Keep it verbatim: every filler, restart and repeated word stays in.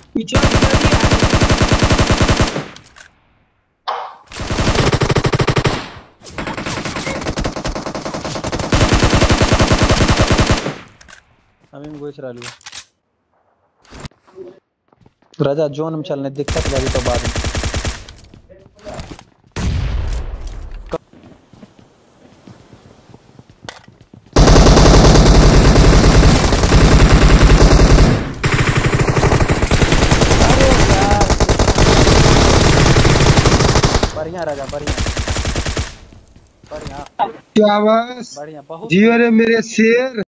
पीछे वाली अभी मैं घुस रहा हूँ राजा जोन में चलने दिक्कत लगी तो बाद में बढ़िया राजा बढ़िया बढ़िया क्या बस बढ़िया बहुत जीवन है मेरे शेर।